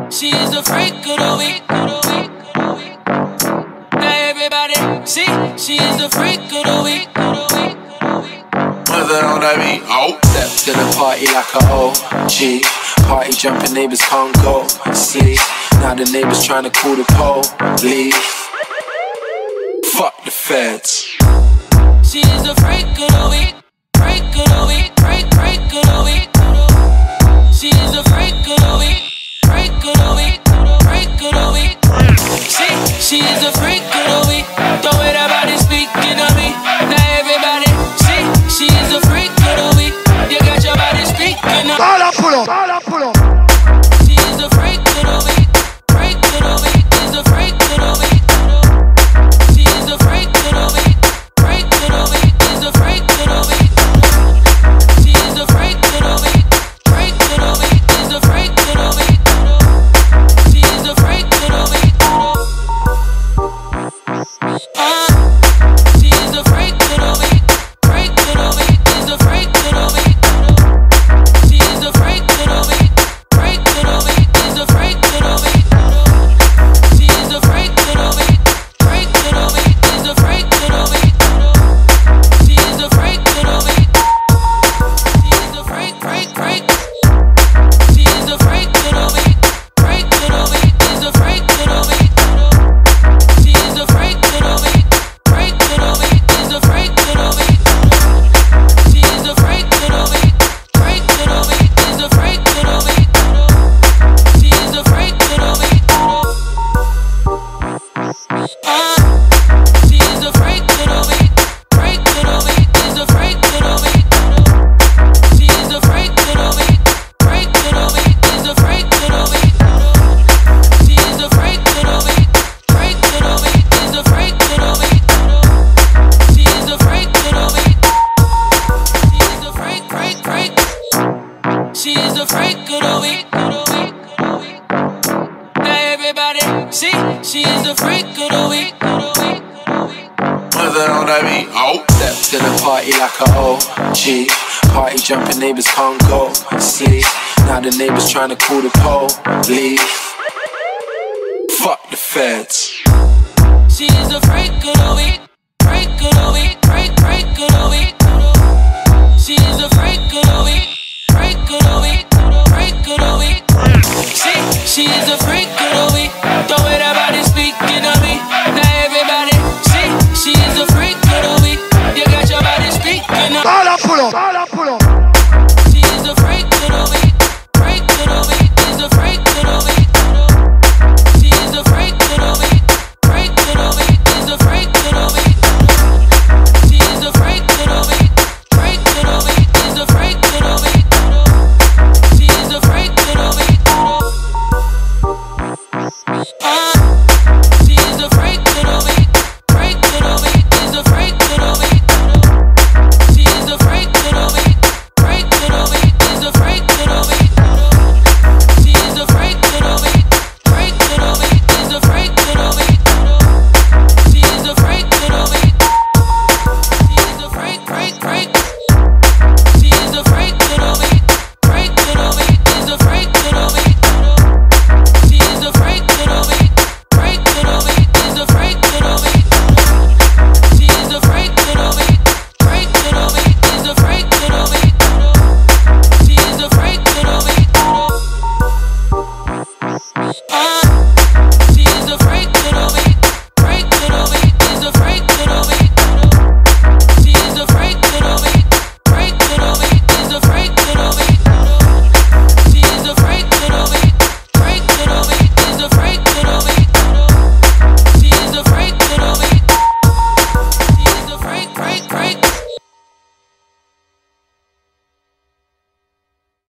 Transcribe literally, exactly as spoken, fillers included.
She is the freak of the week. Now everybody see, she is the freak of the week. What's that on that beat? Oh, stepped to the party like a O G. Party jumping, neighbors can't go sleep. Now the neighbors trying to call the police. Fuck the feds. She is the freak of the week. Freak of the week. Freak, freak of the week. She is the freak of the week. Freak of the week. Freak of the week. See, she is the freak of the week. Don't worry about it speaking of me. Now everybody see, she is the freak of the week. You got your body speaking of me. All up, pull up, all up, pull up. She is the freak of the week. Freak of the week. Is the freak of the week. She is the freak of the week. Freak of the week. Is the freak of the week. She is the freak of the week. Freak of the week. Is the freak of the week. She is the freak of the week. Uh, she is the freak of the week. Freak of the week. Is the freak of the week. She is the freak of the week. Freak of the week. Is the freak of the week. She is the freak of the week. Freak of the week. Is the freak of the week. She is the freak of the week. She is the freak, freak, freak. She is the freak of the week. Freak of the week. Is the freak of the week. She is the freak of the week. Freak of the week. Is the freak of the week. She is the freak of the week. Freak of the week. Is the freak of the week. She is the freak of the week. Uh, she is the freak of the week. Freak of the week. Is the freak of the week. She is the freak of the week. Freak of the week. Is the freak of the week. She is the freak of the week. Freak of the week. Is the freak of the week. She is the freak of the week. She is the freak, freak, freak. She is the freak of the week. Now everybody see, she is the freak of the week. what's that on that beat? Oh, Stepped to the party like a O G. Party jumping, neighbors can't go sleep. Now the neighbors trying to call the police. Fuck the feds. She is the freak of the week. Freak of the week. Freak, freak of the week. She is the